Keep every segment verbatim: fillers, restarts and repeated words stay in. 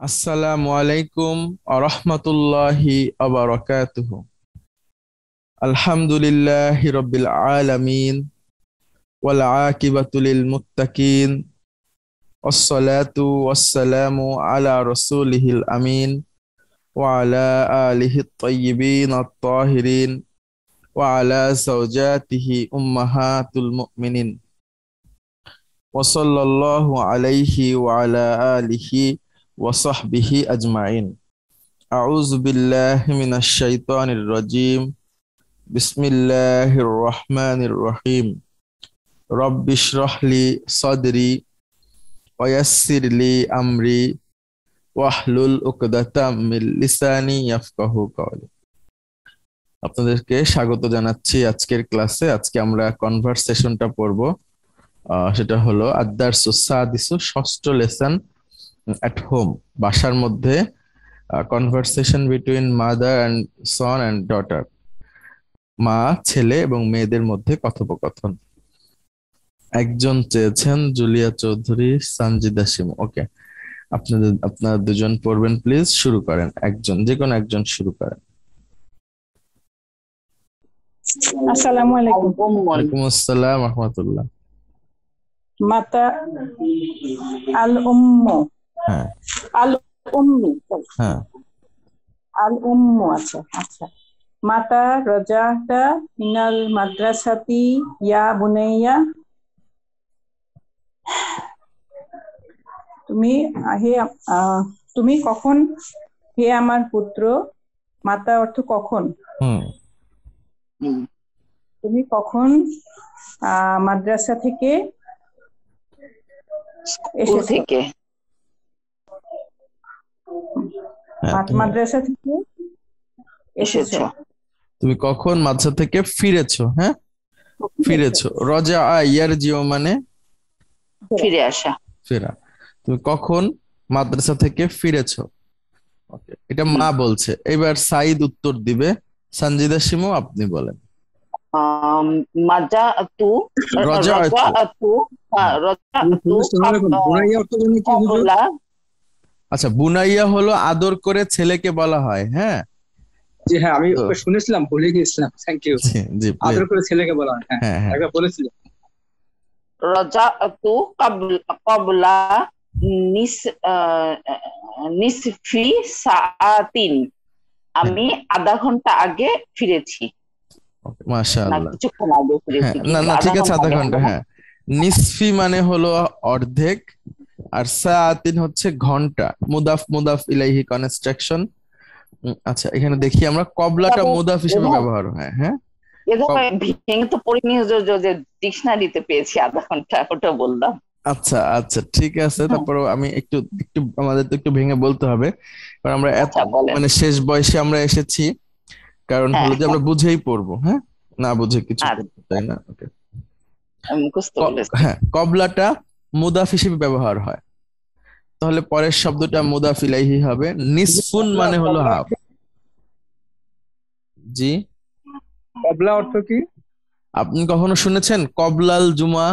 আসসালামু আলাইকুম ওয়া রাহমাতুল্লাহি ওয়া বারাকাতুহু। আলহামদুলিল্লাহি রাব্বিল আলামিন ওয়াল আকিবাতু লিল মুত্তাকিন ওয়াসসালাতু ওয়াসসালামু আলা রাসূলিহিল আমিন ওয়া আলা আলিহিত তাইয়্যিবিন আত-তাহিরিন ওয়া আলা যাওজাতিহি উম্মাহাতুল মুমিনিন ওয়া সাল্লাল্লাহু আলাইহি ওয়া আলা আলিহি ওয়া সাহবিহি আজমাইন। আউযু বিল্লাহি মিনাশ শাইতানির রাজীম। বিসমিল্লাহির রহমানির রহিম। রব্বিশরাহ লি সাদরি ওয়া ইয়াসসির লি আমরি ওয়াহলুল উকদাতাম মিন লিসানি ইয়াফকাহু কওলি। আপনাদেরকে স্বাগত জানাচ্ছি আজকের ক্লাসে। আজকে আমরা কনভারসেশনটা পড়ব। আহ, সেটা হলো আদ-দারসু সাদিসু, ষষ্ঠ লেসন, এট হোম, বাসার মধ্যে, conversation between mother and son and daughter, মা ছেলে এবং মেয়েদের মধ্যে কথোপকথন। একজন চেয়েছেন জুলিয়া চৌধুরী, সানজিদা শিমু। ওকে, আপনাদের আপনারা দুজন পড়বেন, প্লিজ শুরু করেন। একজন, যে কোনো একজন শুরু করেন। আসসালামু আলাইকুম। ওয়ালাইকুম আসসালাম ওয়া রাহমাতুল্লাহ। মাতা আল উম্মু, হ্যাঁ আল উম্মি, হ্যাঁ আল উম্মু। আচ্ছা আচ্ছা। মাতা রাজাতা মিনাল মাদ্রাসাতি ইয়া বুনাইয়া। তুমি হে আহ, তুমি কখন, হে আমার পুত্র। মাতা অর্থ কখন। হুম তুমি কখন আহ মাদ্রাসা থেকে এসেছো। থেকে হ্যাঁ, মাদ- তুমি- মাদ্রাসা থেকে এসেছো। এসেছো। তুমি কখন মাদ্রাসা থেকে ফিরেছো। হ্যাঁ, ফিরেছো। রজা ইয়ার জিও মানে ফিরে আসা। ফেরা। তুমি কখন মাদ্রাসা থেকে ফিরেছো। ওকে, এটা মা বলছে। এবার সাইদ উত্তর দিবে। সানজিদা শিমু, আপনি বলেন। আম, মাজাআতু রাজাআতু। রাজাআতু হ্যাঁ, রাজাআতু বুনাইয়া অর্থ জানি কি হুজুর? ক্বাবলা। আচ্ছা, বুনাইয়া হলো আদর করে ছেলেকে বলা হয়। হ্যাঁ জি হ্যাঁ, আমি তো- ওকে শুনেছিলাম, ভুলে গিয়েছিলাম। Thank you. জি জি please। আদর করে ছেলেকে বলা হয়। হ্যাঁ, হ্যাঁ হ্যাঁ একবার বলেছিলেন। রাজাআতু ক্বাবলা ক্বাবলা নিস আহ, নিসফি সাআতিন। আমি আধা ঘন্টা আগে ফিরেছি। ওকে, না মাশাআল্লাহ। কিছুক্ষণ আগে হ্যাঁ ফিরেছি, না কিন্তু না ঠিক আছে, আধা আগে ঘন্টা। হবে না। হ্যাঁ, নিসফি মানে হলো অর্ধেক, আর সাআতিন হচ্ছে ঘন্টা। মুদাফ মুদাফ ইলাইহি কনস্ট্রাকশন। আচ্ছা, এখানে দেখি আমরা কবলাটা মুদাফ হিসেবে এবং- ব্যবহার হয়। হ্যাঁ এরকম ভেঙে তো পড়িনি, যে ডিকশনারিতে পেয়েছি আধা ঘন্টা, ওটা বললাম। আচ্ছা আচ্ছা ঠিক আছে। তারপর আমি একটু একটু আমাদের তো একটু ভেঙে বলতে হবে, কারণ আমরা এত আচ্ছা, বলেন। মানে শেষ বয়সে আমরা এসেছি। কারণ হ্যাঁ, হলো যে আমরা বুঝেই পড়বো। হ্যাঁ, না বুঝে কিছু আচ্ছা। করতে চাই না। ওকে, আমি মুখস্থ বলেছি। হ্যাঁ, কবলাটা মুদাফ হিসেবে ব্যবহার হয়। তাহলে পরের শব্দটা মুদাফ ইলাইহি হবে। নিসফুন মানে হলো হাফ। জি, কবলা অর্থ কি? আপনি কখনো শুনেছেন কবলাল জুমা?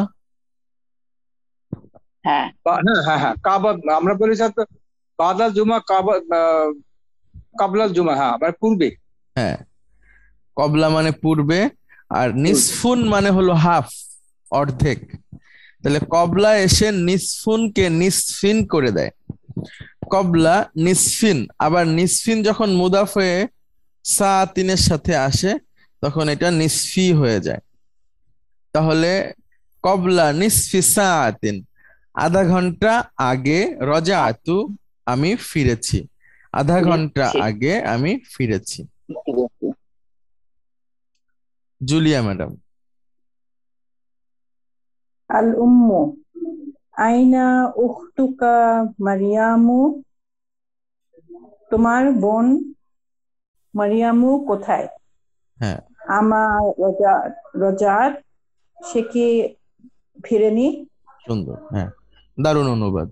হ্যাঁ, বা- হ্যাঁ হ্যাঁ হ্যাঁ, কাবা আমরা বলি সাথে বাদাল জুমা, কাবা আহ, কাবলাল জুমা। হ্যাঁ, মানে পূর্বে। হ্যাঁ, কবলা মানে পূর্বে, আর নিসফুন মানে হলো হাফ, অর্ধেক। তাহলে কবলা এসে নিসফুনকে নিসফিন করে দেয়। কবলা নিসফিন। আবার নিসফিন যখন মুদাফ হয়ে সাতিনের সাথে আসে, তখন এটা নিসফি হয়ে যায়। তাহলে কবলা নিসফি সাতিন, আধা ঘন্টা আগে। রজাআতু, আমি ফিরেছি। আধা ঘন্টা ফিরেছি। আগে আমি ফিরেছি। ফিরেছি। Julia madam. আল উম্মু, আইনা উখতুকা মারিয়ামু। তোমার বোন মারিয়ামু কোথায়। হ্যাঁ, আমার রজা রজাত, সে কি ফিরেনি। সুন্দর। হ্যাঁ, দারুণ অনুবাদ।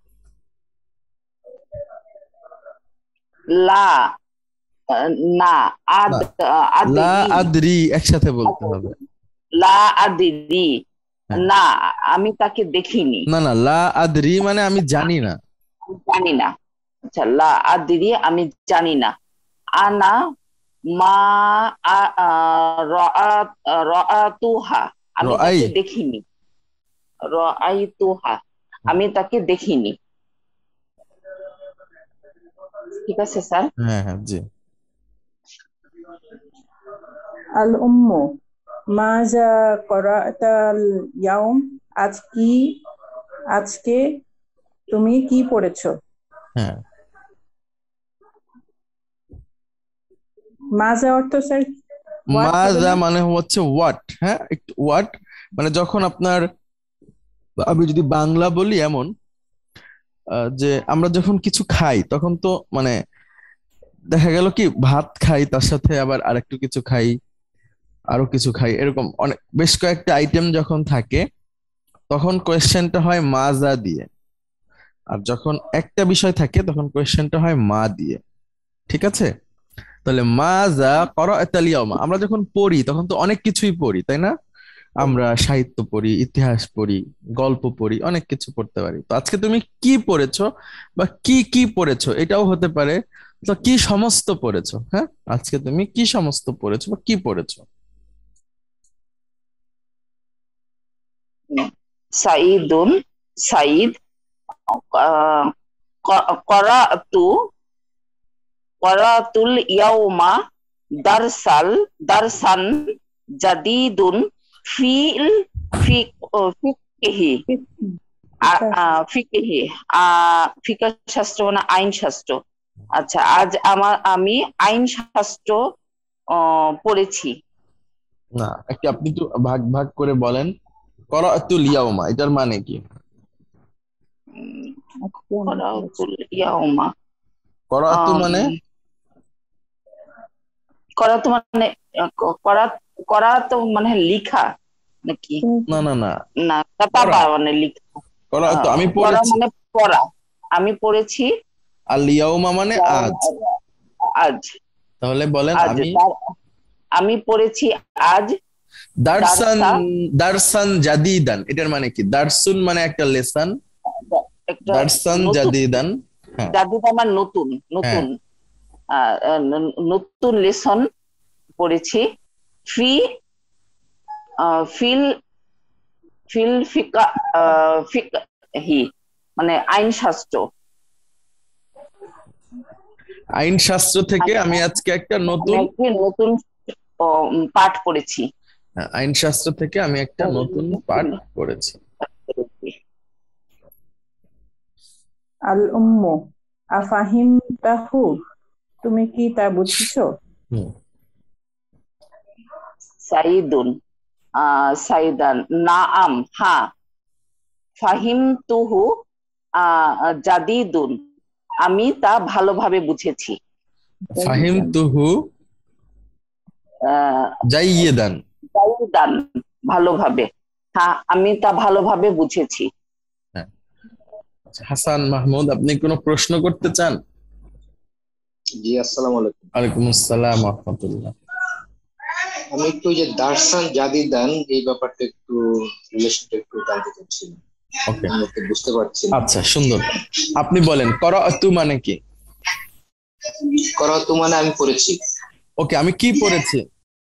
লা আহ, না আদ আদি লা আদরি একসাথে বলতে হবে। লা আদিরি। হ্যাঁ। না, আমি তাকে দেখিনি। না না, লা আদরি মানে আমি জানি না। আমি জানি না। আচ্ছা, লা আদরি আমি জানি না। আনা মা আ- আ, রাআত রাআতুহা আমি রাই তাকে দেখিনি। রাআইতুহা আমি তাকে দেখিনি। ঠিক আছে স্যার। হ্যাঁ হ্যাঁ জি। আল উম্মু মাজা করাতাল ইয়াউম, আজ কি আজকে তুমি কি পড়েছো? হ্যাঁ মাজা অর্থ স্যার হোয়াট হবে মাজা না? মানে হচ্ছে হোয়াট, হ্যাঁ একটু হোয়াট মানে যখন আপনার, আমি যদি বাংলা বলি এমন, আহ, যে আমরা যখন কিছু খাই তখন তো মানে দেখা গেল কি ভাত খাই তার সাথে আবার আরেকটু কিছু খাই, আরো কিছু খাই, এরকম অনেক বেশ কয়েকটা আইটেম যখন থাকে তখন কোয়েশ্চেনটা হয় মাজা দিয়ে। আর যখন একটা বিষয় থাকে তখন কোয়েশ্চেনটা হয় মা দিয়ে। ঠিক আছে? তাহলে মাজা ক্বরাআতাল ইয়াওমা, আমরা যখন পড়ি তখন তো অনেক কিছুই পড়ি তাই না? আমরা সাহিত্য পড়ি, ইতিহাস পড়ি, গল্প পড়ি, অনেক কিছু পড়তে পারি। তো আজকে তুমি কি পড়েছো বা কি কি পড়েছো এটাও হতে পারে। তো কি সমস্ত পড়েছো, হ্যাঁ আজকে তুমি কি সমস্ত পড়েছো বা কি পড়েছো? সাইদুন সাইদ আহ, ক- করাতু করাতুল ইয়াউমা দারসাল দারসান জাদিদুন ফিল ফিক ও ফিকহি আ- আ, ফিকহি আ- ফিকহ শাস্ত্র মানে আইন শাস্ত্র। আচ্ছা, আজ আমার আমি আইন শাস্ত্র আহ, পড়েছি। না একটু আপনি একটু ভাগ ভাগ করে বলেন, ক্বরাআতুল ইয়াওমা এটার মানে কি? উম, আজকে আমি পড়েছি। করাতুল ইয়াউমা ক্বরাআতু আম, মানে করাতু মানে আহ, ক- করা করা তো মানে লিখা নাকি? না না না, না, পড়া। কাতাবা মানে লিখা। ক্বরাআতু আহ, আমি পড়া পড়েছি, মানে পড়া। আমি পড়েছি আল ইয়াওমা মানে যা- আজ। আজ। তাহলে বলেন আজ আমি তার আমি পড়েছি আজ দারসান, দারসা দারসান জাদিদান এটার মানে কি? দারসুন মানে একটা লেসন, একটা দারসান নতুন। জাদিদান। হ্যাঁ জাদু আমার নতুন হ্যাঁ। নতুন আহ, আহ, ন- নতুন লেসন পড়েছি। ফি আহ, ফিল ফিল ফিকা আহ, ফিকহি মানে আইন শাস্ত্র। আইন শাস্ত্র থেকে আমি আজকে একটা আমি নতুন, একটি নতুন আহ, পাঠ পড়েছি। হ্যাঁ, আইন শাস্ত্র থেকে আমি একটা নতুন পাঠ পড়েছি। আল উম্মু আফাহিমতাহু, তুমি কি তা বুঝেছো? হুম। সাইদুন আহ, সাইদান নাআম হ্যাঁ। ফাহিমতুহু আহ, জাদিদুন আমি তা ভালোভাবে বুঝেছি। ফাহিমতুহু আহ, জাইয়িদান। জাইদান ভালোভাবে, হ্যাঁ আমি তা ভালোভাবে বুঝেছি। হ্যাঁ। আচ্ছা, হাসান মাহমুদ আপনি কোনো প্রশ্ন করতে চান? জি, আসসালামু আলাইকুম। ওয়ালাইকুম আসসালাম ওয়া রাহমাতুল্লাহ। আমি একটু ওই যে দার্সান জাদিদান এই ব্যাপারটা একটু রিলেশনটা একটু জানতে চাচ্ছিলাম, ওকে আমি একটু বুঝতে পারছি না। আচ্ছা সুন্দর, আপনি বলেন ক্বরাআতু মানে কি? করাতু মানে আমি পড়েছি। ওকে আমি কি পড়েছি?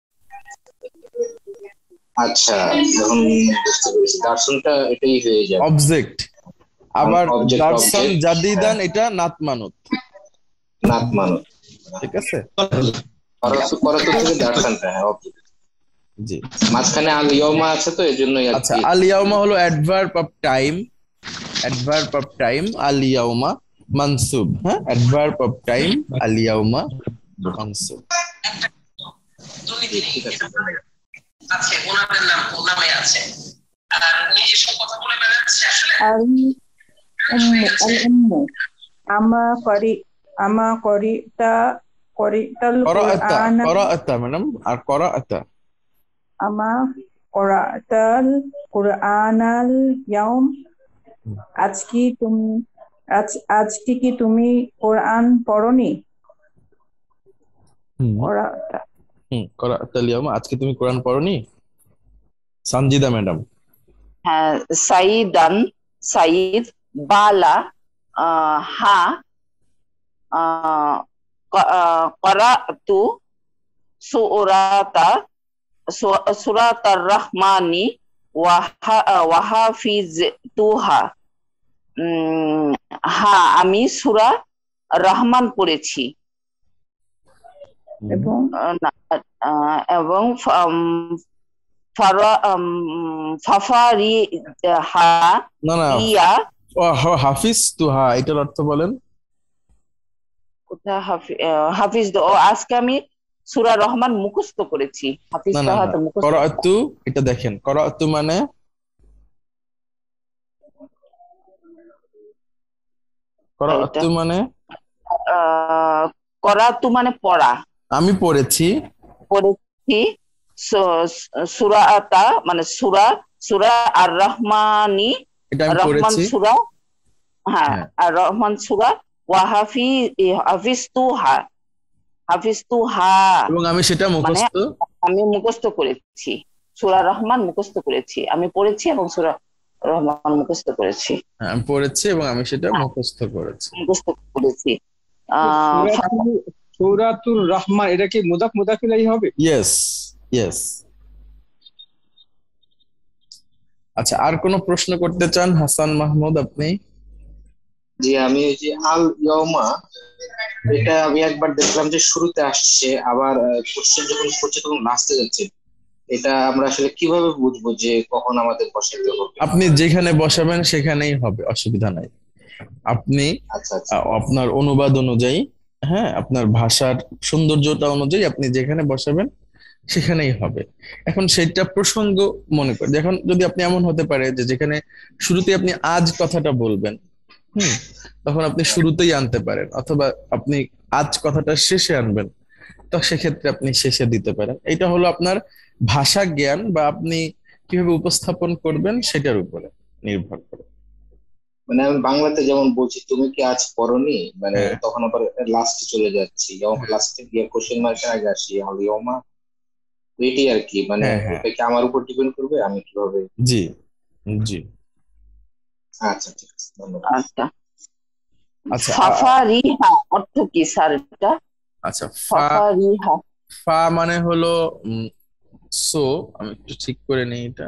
আচ্ছা, যখন বুঝতে পেরেছি দার্শনটা এটাই হয়ে যাবে, অবজেক্ট। আবার অবজেক্ট দারসান অবজেক্ট জাদিদান এটা নাত মানত। নাত মানত। ঠিক আছে করাতু করাতু থেকে দার্শনটা, হ্যাঁ অবজেক্ট। জি। মাঝখানে আল ইয়মা আছে তো এই জন্যই আর আচ্ছা কি। আল ইয়াউমা হলো adverb of time, adverb of time আল ইয়াউমা মানসুব, হ্যাঁ অ্যাডভার্ব অফ টাইম আল ইয়াউমা মানসুব। ঠিক আছে। আছে ওনাদের নাম নামে আছে আর নিজস্ব কথা বলে বেড়াচ্ছে আসলে। আল উম্মু আল উম্মু আমা করি আমা করিতা করিতাল ক্বরাআতা, কুরআন, ক্বরাআতা ম্যাডাম, আর ক্বরাআতা আমা করাতাল কুরআনাল ইয়াউম, আজ কি তুমি আজ আজকে কি তুমি কোরআন পড়নি? হুম করাতা হুম ক্বরাআতাল ইয়াউমা, আজকে তুমি কোরআন পড়নি? সানজিদা ম্যাডাম। হ্যাঁ, সাইদান সাইদ বালা আহ, হা আহ ক্বারাতু সূরাতা সূরাতার রহমানি ওয়া হাফিজতুহা। উম হ্যাঁ, আমি সূরা রহমান পড়েছি এবং আহ, না, আহ, এবং ফাফারিহা না না ইয়া। ও- হাফিজ তুহা, এটার অর্থ বলেন। কোথায় হাফি- আহ, হাফিজ দ- ও আজকে আমি সূরা রহমান মুখস্থ করেছি। হাফিজ না না তাহা না তো মুখস্থ। করাতু, এটা দেখেন করাতু মানে এটা করাতু মানে আহ করাতু মানে পড়া, আমি পড়েছি। পড়েছি। সু- সূরাতা মানে সূরা, সূরা আর রহমানি, এটা আমি রহমান পড়েছি। সূরা, হ্যাঁ, হ্যাঁ আর রহমান সূরা। ওয়া হাফি হাফিজতুহা, হাফিজতুহা এবং আমি সেটা মানে মুখস্থ। আমি মুখস্থ করেছি। সূরা রহমান মুখস্থ করেছি, আমি পড়েছি এবং সূরা রহমান মুখস্থ করেছি, হ্যাঁ, আমি পড়েছি এবং আমি সেটা মুখস্থ করেছি। মুখস্থ করেছি। তো আহ সূরাতুল সূরাতুর রহমান, এটা কি মুদাফ মুদাফ ইলাইহি হবে? Yes yes. আচ্ছা, আর কোনো প্রশ্ন করতে চান হাসান মাহমুদ আপনি? জি, আমি ওই যে আল ইয়মা, এটা আমি একবার দেখলাম যে শুরুতে আসছে, আবার কোশ্চেন যখন করছে তখন লাস্টে যাচ্ছে। এটা আমরা আসলে কিভাবে বুঝবো যে কখন আমাদের বসাইতে হবে? আপনি যেখানে বসাবেন সেখানেই হবে, অসুবিধা নাই। আপনি আচ্ছা আচ্ছা আহ, আপনার অনুবাদ অনুযায়ী, হ্যাঁ, আপনার ভাষার সৌন্দর্যতা অনুযায়ী আপনি যেখানে বসাবেন সেখানেই হবে। এখন সেটা প্রসঙ্গ মনে করে, এখন যদি আপনি এমন হতে পারে যে যেখানে শুরুতে আপনি আজ কথাটা বলবেন, হুম, তখন আপনি শুরুতেই আনতে পারেন, অথবা আপনি আজ কথাটা শেষে আনবেন, তো সেক্ষেত্রে আপনি শেষে দিতে পারেন। এটা হলো আপনার ভাষা জ্ঞান বা আপনি কিভাবে উপস্থাপন করবেন সেটার উপরে নির্ভর করে। মানে আমি বাংলাতে যেমন বলছি তুমি কি আজ পড়োনি, মানে হ্যাঁ তখন আবার লাস্টে চলে যাচ্ছি, হ্যাঁ লাস্টে গিয়ে কোশ্চেন মার্কের আগে আসি আল ইয়মা। তো এটাই আর কি, মানে হ্যাঁ হ্যাঁ এটা কি আমার উপর ডিপেন্ড করবে আমি কিভাবে? জি জি। আচ্ছা ঠিক আছে, ধন্যবাদ। আচ্ছা, আচ্ছা আ- আ- ফাফারিহা অর্থ কি স্যার এটা? আচ্ছা, ফা ফাফারিহা ফা মানে হলো উম, সো আমি একটু ঠিক করে নিই এটা।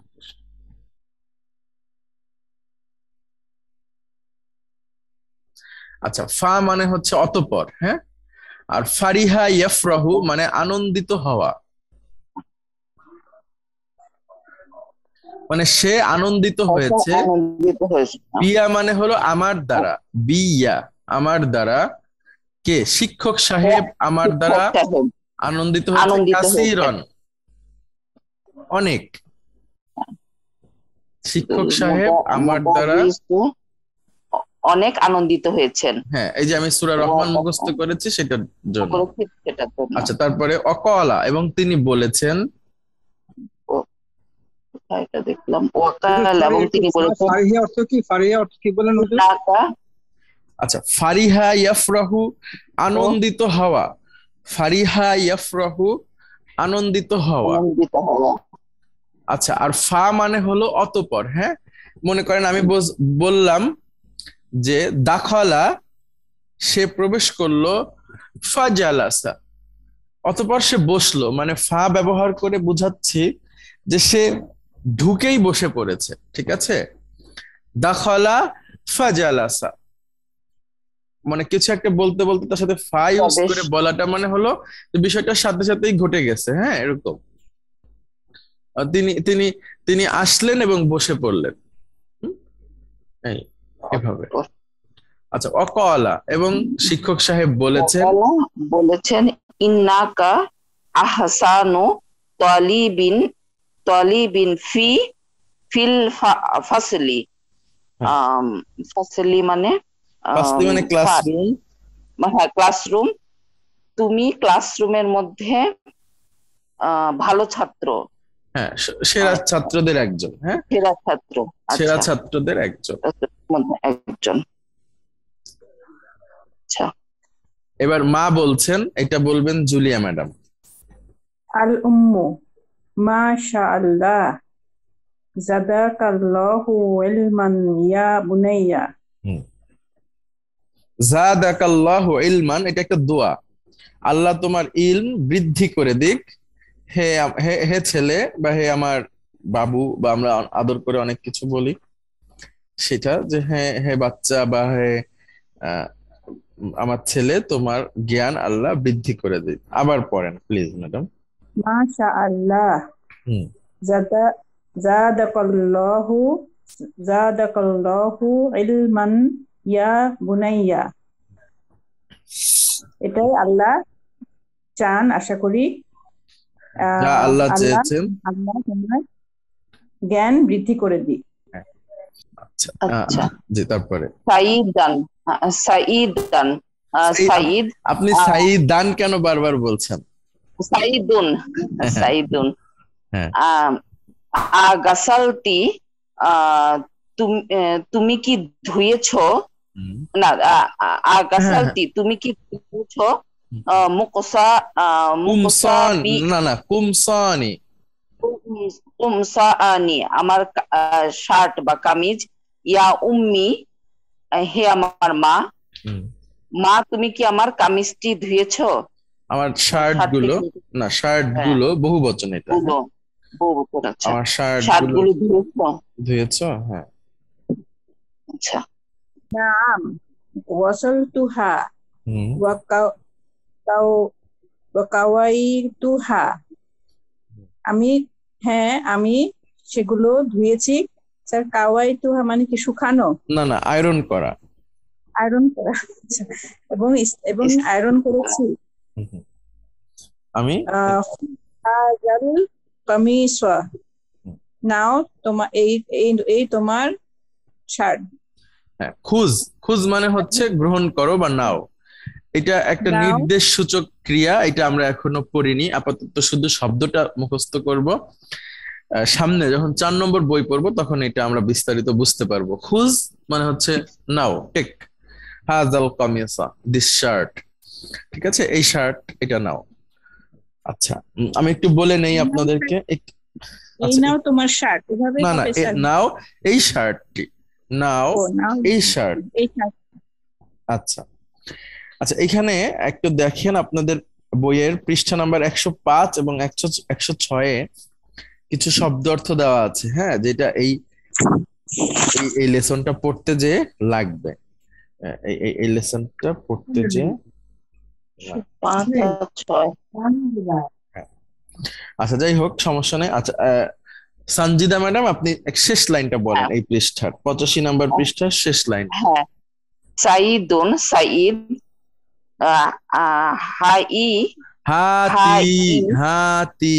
আচ্ছা, ফা মানে হচ্ছে অতঃপর, হ্যাঁ। আর ফারিহা ইয়াফরাহু মানে আনন্দিত হওয়া, মানে সে আনন্দিত এটা হয়েছে। আনন্দিত হয়েছে না? বিয়া মানে হলো আমার দ্বারা, বিয়া আমার দ্বারা, কে শিক্ষক সাহেব আমার দ্বারা শিক্ষক সাহেব আনন্দিত হয়েছে। আনন্দিত হয়েছে, কাসিরন অনেক, শিক্ষক সাহেব আমার দ্বারা। অনেক আনন্দিত হয়েছেন। হ্যাঁ, এই যে আমি সূরা রহমান মুখস্থ করেছি সেটার জন্য। করেছি সেটার জন্য। আচ্ছা, তারপরে অকলা এবং তিনি বলেছেন। ও- কোথায় এটা দেখলাম, ওয়াকাল এবং তিনি বলেছেন। ফারিহা অর্থ কি? ফারিহা অর্থ কি বলেন হুজুর? ঢাকা আচ্ছা, ফারিহা ইয়াফরাহু আনন্দিত হওয়া, ফারিহা ইয়াফরাহু আনন্দিত হওয়া। আনন্দিত হওয়া। আচ্ছা, আর ফা মানে হলো অতঃপর, হ্যাঁ। মনে করেন আমি বস- বললাম যে দাখলা সে প্রবেশ করলো, ফাজালাসা অতঃপর সে বসলো, মানে ফা ব্যবহার করে বোঝাচ্ছি যে সে ঢুকেই বসে পড়েছে, ঠিক আছে। দাখলা ফাজালাসা মানে কিছু একটা বলতে বলতে তার সাথে ফা ইউজ প্রবেশ। করে বলাটা মানে হলো যে বিষয়টার সাথে সাথেই ঘটে গেছে, হ্যাঁ, এরকম। আহ, তিনি তিনি তিনি আসলেন এবং বসে পড়লেন, হুম, এই এভাবে। আচ্ছা, অকলা এবং শিক্ষক সাহেব বলেছেন। ওয়াকাল বলেছেন ইন্নাকা আহসানু তালিবিন তালিবিন ফি ফিল ফা- ফাসলি। হ্যাঁ, আম, ফাসলি মানে ফাসলি মানে ক্লাসরুম। হ্যাঁ, ক্লাসরুম। তুমি ক্লাসরুমের মধ্যে আহ, ভালো ছাত্র, হ্যাঁ, সে- সেরা আহ, ছাত্রদের একজন, হ্যাঁ, সেরা ছাত্র। সেরা আচ্ছা, ছাত্রদের একজন। মধ্যে একজন। আচ্ছা, এবার মা বলছেন, এটা বলবেন জুলিয়া ম্যাডাম। আল উম্মু মাশা আল্লাহ জাদাকাল্লাহু ইলমান ইয়া বুনাইয়া। হুম। জাদাকাল্লাহু ইলমান, এটা একটা দোয়া। আল্লাহ তোমার ইলম বৃদ্ধি করে দিক। হে আম- হে হে ছেলে, বা হে আমার বাবু, বা আমরা আদর করে অনেক কিছু বলি, সেটা যে হে হে বাচ্চা, বা হে আহ, আমার ছেলে, তোমার জ্ঞান আল্লাহ বৃদ্ধি করে দিক। আবার পড়েন প্লিজ ম্যাডাম। মাশা আল্লাহ। হুম। জাদা জাদাকাল্লাহু জাদাকাল্লাহু ইলমান ইয়া বুনাইয়া। এটাই আল্লাহ চান, আশা করি। যা আহ আল্লাহ আল্লাহ চেয়েছেন। আল্লাহ তোমার জ্ঞান বৃদ্ধি করে দিক। হ্যাঁ, আচ্ছা আহ, আচ্ছা। জি তারপরে সাইদান, আহ, সাইদান, আহ, সাই- আপ- সাইদ, আপনি আহ, সাইদান কেন বারবার বলছেন? সাইদুন, সাইদুন। হ্যাঁ। আহ, আগাসালতি, আহ, তুমি আহ, তুমি কি ধুয়েছো? হুম। না, আহ, হ্যাঁ, আগাসালতি তুমি কি ধুয়েছো? আহ, মুকসা আহ, মুকসা কুমসন, বি না না কুমসনি। উমসা আনি, আমার শার্ট বা কামিজ। ইয়া উম্মি, আহ, হে আমার মা। হুম। মা তুমি কি আমার কামিজটি ধুয়েছো? আমার শার্ট শার্টটি গুলো, কি? না শার্ট হ্যাঁ, গুলো বহু বচন এটা। হ্যাঁ, গুলো বউ বছর। আচ্ছা, আমার শার্ট শার্ট গুলো গুলো ধুয়েছো? ধুয়েছো। হ্যাঁ। আচ্ছা। নাম ওয়াসালতুহা হুম। ওয়া কাও- কাও- ওয়া কাওয়াইতুহা। আমি, হ্যাঁ আমি সেগুলো ধুয়েছি। স্যার, কাওয়াইতুহা মানে কি শুকানো? না না, আয়রন করা। আয়রন করা। আচ্ছা। এবং ইস- এবং আয়রন করেছি। হুম, হুম। আমি আহ হাজাল কামিসা। নাও তোমার এই এই এই তোমার শার্ট। হ্যাঁ, খুজ, খুজ মানে হচ্ছে গ্রহণ করো বা নাও। এটা একটা নাও। নির্দেশ সূচক ক্রিয়া, এটা আমরা এখনো পড়িনি, আপাতত শুধু শব্দটা মুখস্থ করব। আহ, সামনে যখন চার নম্বর বই পড়বো তখন এটা আমরা বিস্তারিত বুঝতে পারবো। খুজ মানে হচ্ছে নাও, টেক। হাজাল কামিসা, দিস শার্ট। ঠিক আছে, এই শার্ট, এটা নাও। আচ্ছা, উম, আমি একটু বলে নেই আপনাদেরকে এক- এই আচ্ছা নাও এক- তোমার শার্ট, এভাবে না না, হবে এ- স্যার? নাও এই শার্টটি, নাও ও নাও এই শার্ট। এই শার্ট। আচ্ছা আচ্ছা, এখানে একটু দেখেন আপনাদের বইয়ের পৃষ্ঠা নাম্বার একশো পাঁচ এবং একশো একশো ছয়ে কিছু শব্দ অর্থ দেওয়া আছে, হ্যাঁ, যেটা এই এই এই লেসনটা পড়তে যে লাগবে। আহ, এই এই এই লেসনটা পড়তে যে লাগবে। পাঁচ আর ছয়। হ্যাঁ। আচ্ছা যাই হোক, সমস্যা নেই। আচ্ছা আহ, সঞ্জিদা ম্যাডাম, আপনি এক শেষ লাইনটা বলেন হ্যাঁ, এই পৃষ্ঠার পঁচাশি নাম্বার পৃষ্ঠার শেষ লাইন। হ্যাঁ। সাইদুন, সাইদ, আহ, আহ, হাই, হাতি, হাই, হাতি।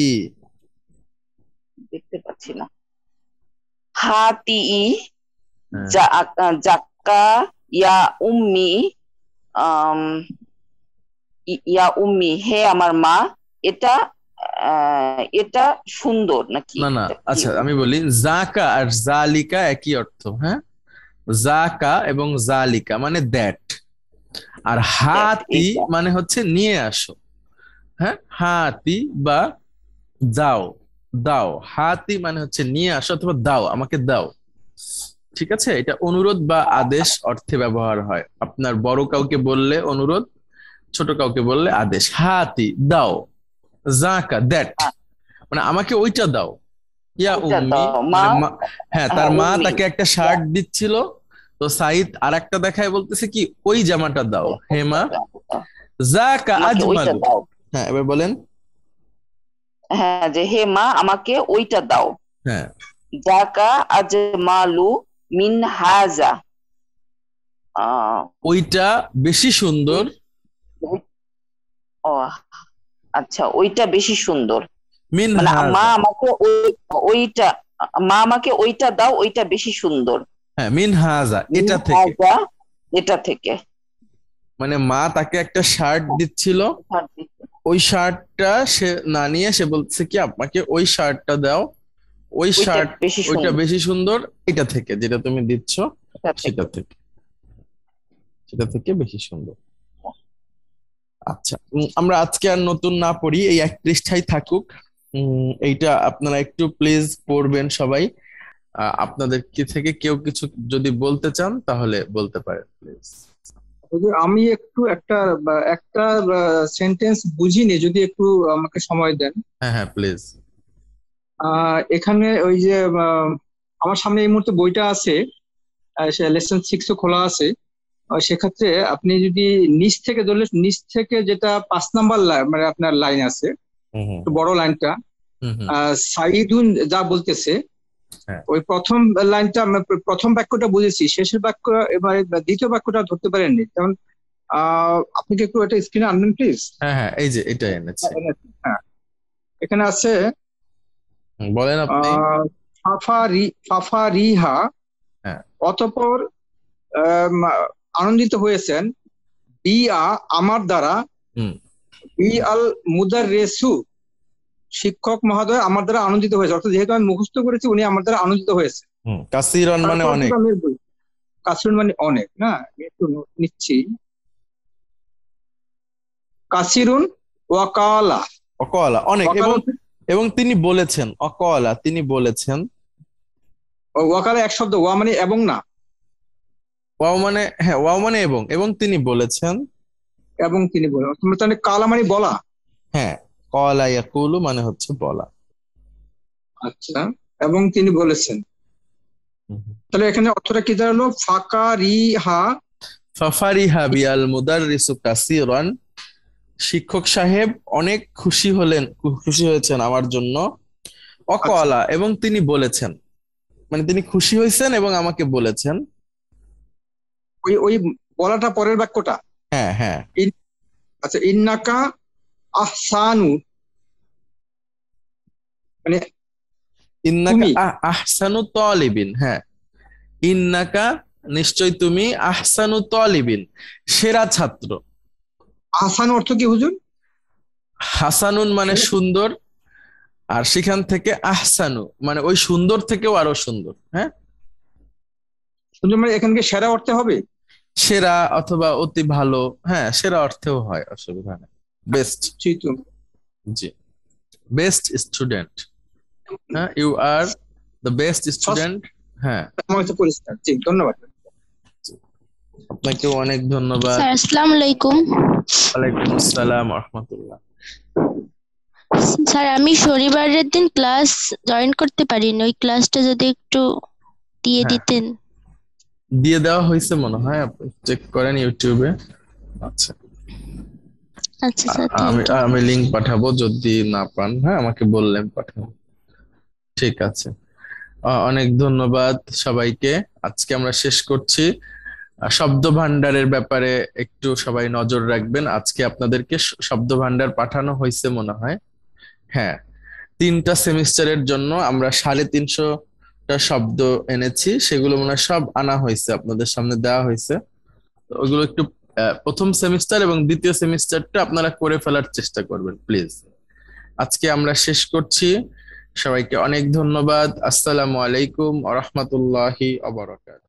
দেখতে পাচ্ছি না। হাতি, হ্যাঁ। জা- জাক্কা, ইয়া উম্মি, আম, ই- ইয়া উম্মি, হে আমার মা। এটা আহ, এটা সুন্দর নাকি? না না, এটা কি? আচ্ছা আমি বলি, জাকা আর জালিকা একই অর্থ। হ্যাঁ, জাকা এবং জালিকা মানে দ্যাট। আর হাতি এটা মানে হচ্ছে নিয়ে আসো। হ্যাঁ, হাতি বা যাও, দাও। হাতি মানে হচ্ছে নিয়ে আসো অথবা দাও, আমাকে দাও। ঠিক আছে, এটা অনুরোধ বা আদেশ অর্থে ব্যবহার হয়। আপনার বড় কাউকে বললে অনুরোধ, ছোট কাউকে বললে আদেশ। হাতি দাও, জাকা দ্যাট, মানে আমাকে ওইটা দাও। ইয়া ওইটা উম্মি দাও মা। মানে মা- হ্যাঁ, তার হ্যাঁ, মা উম্মি। তাকে একটা শার্ট দিচ্ছিল, তো সাইদ আর একটা দেখায় বলতেছে কি, ওই জামাটা দাও হে মা। জাকা আমাকে ওইটা আজমালু। দাও। হ্যাঁ, এবার বলেন। হ্যাঁ, যে হে মা আমাকে ওইটা দাও। হ্যাঁ, জাকা আজমালু মিন হাজা। আহ, ওইটা বেশি সুন্দর। ওই- ও আচ্ছা, ওইটা বেশি সুন্দর। মিন মানে মা হাজা। আমাকে ওই- ওইটা মা আমাকে ওইটা দাও, ওইটা বেশি সুন্দর। হ্যাঁ, মিন হাজা, মিন এটা থেকে। হাজা, এটা থেকে। মানে মা তাকে একটা শার্ট দিচ্ছিল, ওই শার্টটা সে না নিয়ে সে বলছে কি, আপনাকে ওই শার্টটা দাও, ওই ওইটা শার্ট, বেশি ওইটা সুন্দর, বেশি সুন্দর, এটা থেকে, যেটা তুমি দিচ্ছ এটা থেকে। সেটা থেকে, সেটা থেকে বেশি সুন্দর। আচ্ছা, উম, আমরা আজকে আর নতুন না পড়ি, এই এক পৃষ্ঠাই থাকুক। উম, এইটা আপনারা একটু প্লিজ পড়বেন সবাই। আহ, আপনাদের কি থেকে কেউ কিছু যদি বলতে চান তাহলে বলতে পারেন প্লিজ। যদি আমি একটু একটা বা- একটা সেন্টেন্স বুঝিনি, যদি একটু আমাকে সময় দেন। হ্যাঁ হ্যাঁ প্লিজ। আহ এখানে ওই যে আহ, আমার সামনে এই মুহূর্তে বইটা আছে, লেসন সিক্সও খোলা আছে। আহ, সেক্ষেত্রে আপনি যদি নিচ থেকে ধরলে, নিচ থেকে যেটা পাঁচ নাম্বার মানে আপনার লাইন আছে, হুম হুম একটু বড় লাইনটা, হুম হুম, আহ সাইদুন যা বলতেছে, হ্যাঁ। ওই প্রথম লাইনটা আমরা প্র- প্রথম বাক্যটা বুঝেছি, শেষের বাক্য এবার দ্বিতীয় বাক্যটা ধরতে পারেননি। যেমন আহ আপনি কি একটু এটা স্ক্রিনে আনবেন প্লিজ? হ্যাঁ হ্যাঁ এই যে এটাই এনেছি। হ্যাঁ, এখানে আছে হুম, বলেন আপনি। আহ ফাফারি ফাফারিহা, হ্যাঁ অতঃপর আম, আনন্দিত হয়েছেন, বিআ আমার দ্বারা, হুম বি আল মুদার রেসু শিক্ষক মহোদয় আমার দ্বারা আনন্দিত হয়েছে। অর্থাৎ যেহেতু আমি মুখস্থ করেছি, উনি আমার দ্বারা আনন্দিত হয়েছে। হুম কাসিরন মানে তারপর অনেক। থেকে আমি বলি, কাসিরুন মানে অনেক, না আমি একটু নোট নিচ্ছি। কাসিরুন ওয়াকালা, অকলা অনেক, এবং ওয়াকালা এবং তিনি বলেছেন, অকলা তিনি বলেছেন। ওয়াকালা এক শব্দ, ওয়া মানে এবং না, ওয়াও মানে, হ্যাঁ ওয়াও মানে এবং, এবং তিনি বলেছেন। এবং তিনি বলেন, তোমরা তাহলে কালা মানে বলা। হ্যাঁ কলা ইয়াকুলু মানে হচ্ছে বলা। আচ্ছা, এবং তিনি বলেছেন, হুম হুম। তাহলে এখানে অর্থটা কি দাঁড়ালো? ফাকারিহা, ফাফারিহা বিয়াল মুদাররিসু কাসিরান, শিক্ষক সাহেব অনেক খুশি হলেন, খু- খুশি হয়েছেন আমার জন্য। আচ্ছা, অকলা এবং তিনি বলেছেন, মানে তিনি খুশি হয়েছেন এবং আমাকে বলেছেন। ওই ওই বলাটা পরের বাক্যটা। হ্যাঁ হ্যাঁ ইন- আচ্ছা, ইন্নাকা আহসানু মানে ইন্নাকা তুমি, আহ- আহসানু তালিবিন, হ্যাঁ ইন্নাকা নিশ্চয় তুমি, আহসানু তালিবিন সেরা ছাত্র। আহসান অর্থ কি হুজুর? হাসানুন মানে সুন্দর, আর সেখান থেকে আহসানু মানে ওই সুন্দর থেকেও আরো সুন্দর। হ্যাঁ সুন্দর মানে এখানকে সেরা অর্থে হবে? সেরা অথবা অতি ভালো, হ্যাঁ সেরা অর্থেও হয়, অসুবিধা নেই। বেস্ট, জি তো, জি বেস্ট স্টুডেন্ট। হ্যাঁ you are the best student. হ্যাঁ আমার কাছে পরিষ্কার। জি, ধন্যবাদ। আপনাকে অনেক ধন্যবাদ। স্যার আসসালামু আলাইকুম। ওয়ালাইকুম আসসালাম রহমতুল্লাহ। স্যার আমি শনিবারের দিন ক্লাস জয়েন করতে পারিনি, ওই ক্লাসটা যদি একটু দিয়ে হ্যাঁ দিতেন। দিয়ে দেওয়া হয়েছে মনে হয়, আপনি চেক করেন ইউটিউবে। আচ্ছা আচ্ছা স্যার, আ- আমি থ্যাংক ইউ। আমি লিংক পাঠাবো, যদি না পান হ্যাঁ আমাকে বললেন পাঠাবো। ঠিক আছে, আ- অনেক ধন্যবাদ সবাইকে। আজকে আমরা শেষ করছি। আহ, শব্দ ভান্ডারের ব্যাপারে একটু সবাই নজর রাখবেন। আজকে আপনাদেরকে শ- শব্দ ভান্ডার পাঠানো হয়েছে মনে হয়। হ্যাঁ তিনটা সেমিস্টারের জন্য আমরা সাড়ে তিনশোটা শব্দ এনেছি, সেগুলো মনে হয় সব আনা হয়েছে, আপনাদের সামনে দেওয়া হয়েছে। তো ওগুলো একটু আহ, প্রথম সেমিস্টার এবং দ্বিতীয় সেমিস্টারটা আপনারা করে ফেলার চেষ্টা করবেন প্লিজ। আজকে আমরা শেষ করছি। সবাইকে অনেক ধন্যবাদ। আসসালামু আলাইকুম ওয়া রাহমাতুল্লাহি ওয়া বারাকাতুহু।